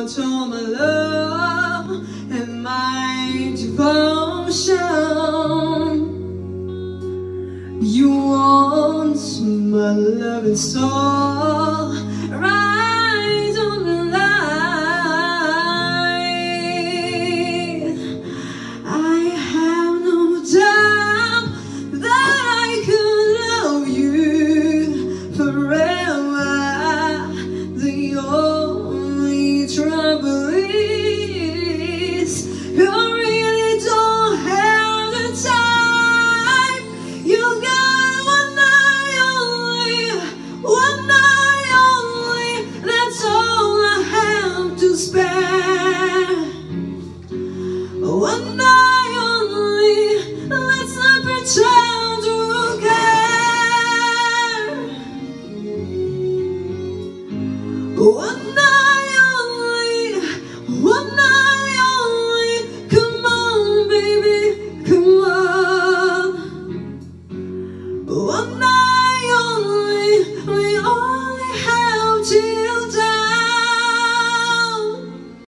out all my love and my devotion. You want my love and soul right on the line. I have no doubt that I could love you forever. The only trouble is you really don't have the time. You got one night only, that's all I have to spare. One night only, let's not pretend to care. One